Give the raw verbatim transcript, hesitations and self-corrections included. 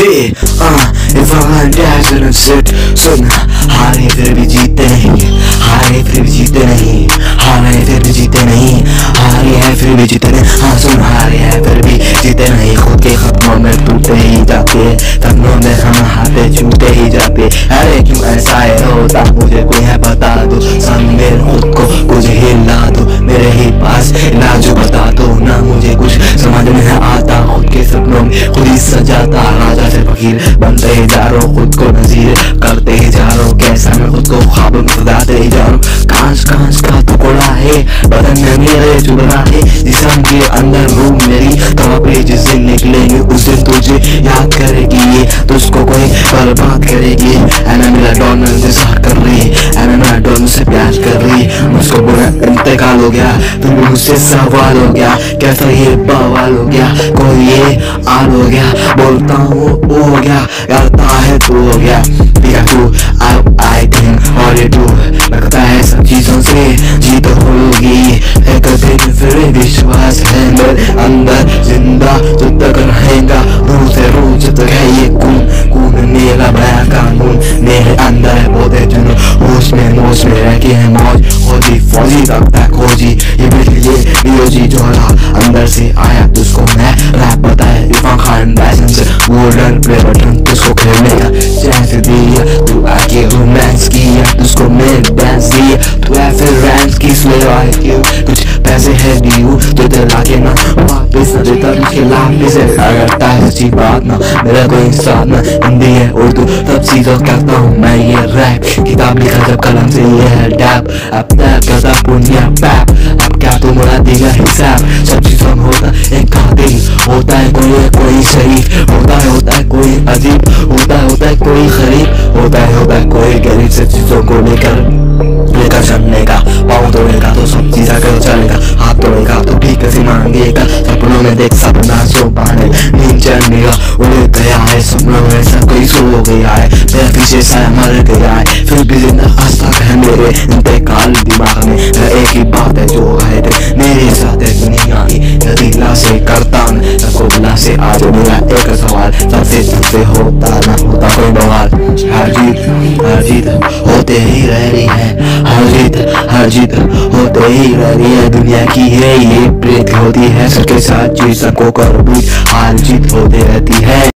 Hey, uh, if I'm on dash and sit, सुन हारे फिर भी जीते नहीं, हारे फिर भी जीते नहीं, हारे फिर भी जीते नहीं, हारे हैं फिर भी जीते नहीं। हाँ सुन, हारे हैं फिर भी जीते नहीं, खुद के खत्मों में टूटे ही जाते, सपनों में हम हाथे छूटे ही जाते। अरे क्यों ऐसा है होता, मुझे कोई है बता दो, सामने खुद को कुछ हिला दो, मेरे ही पास इलाज बता दो ना, मुझे कुछ समझ में है आता, खुद के सपनों में खुद ही सजाता, राजा से फकीर बनते ही जा रहा हूँ, खुद को नजीर करते ही जा रहा हूँ, कैसा मैं खुद को ख्वाब में सजाते ही जा रहा हूँ। कांच कांच का टुकड़ा है बदन में मेरे चुभ रहा है, जिस्म के अंदर रूह मेरी तवा पे जिस दिन निकलेंगे उस दिन तुझे याद करेगी, ये तुझको कोई बर्बाद करेगी। एना मेरा डॉन इंतजार कर रही, एना मेरा डॉन से प्यार कर रही, मुझको बुरा इंतकाल हो गया, फिर भी मुझसे सवाल हो गया, कैसा ये बवाल हो गया, कोई ये आल हो गया, बोलता हूँ वो हो गया, करता है तू हो गया, दिया तू अब आई थिंक और ये तू लगता है सब चीजों से जीत होगी, एक दिन फिर विश्वास है मेरे अंदर जिंदा जब तक रहेगा, रूह से रूह जब तक है ये खून, खून मेरा बया कानून मेरे अंदर है बोते जुनून, होश में मोश में रह के है मौज, खोजी फौजी लगता है खोजी, ये मेरे लिए बियोजी जोड़ा अंदर से आया, तुझको मैं रैप बताया इरफान खान बैसन से, गोल्डन प्ले बटन तुझको खेलने का चांस दिया, तू आके रोमांस किया, तुझको मैं डांस दिया, तू है फिर रैंस की स्लो आई क्यों, कुछ पैसे है ड्यू तो दिल आके ना वापिस न देता, मुझके लापे से करता है सच्ची बात ना, मेरा कोई साथ ना, हिंदी है उर्दू सब चीजों करता हूँ मैं ये रैप, किताब लिखा जब कलम से ये है डैप, अब तक करता पुण्य पैप, अब क्या तू मुरा देगा हिसाब, सब चीजों में होता एक कातिल, होता है कोई कोई शरीफ, होता है होता है कोई अजीब, होता है होता है कोई गरीब, होता है होता है कोई गरीब, सब चीजों को लेकर लेकर चलने का, पाँव तोड़ेगा तो सब चीज़ा कर चलेगा, हाथ तोड़ेगा तो ठीक से मांगेगा, सपनों में देख सपना सो पाने नींद चढ़ेगा, उड़ गया है सपनों में सब कोई सो गया है, मेरा पीछे साया मर गया है, फिर भी जिंदा आज तक है मेरे इंतकाल दिमाग में, एक ही बात है जो है मेरे साथ है दुनिया की, दिला से करता मैं सबको बुला से, आज मेरा एक सवाल सबसे तुझसे होता ना होता कोई बवाल, हर जीत हर जीत होते ही रह रही है, हर जीत हर जीत होते ही रह रही है, दुनिया की है ये प्रीत होती है, सबके साथ चीज सबको कर हार जीत होते रहती है।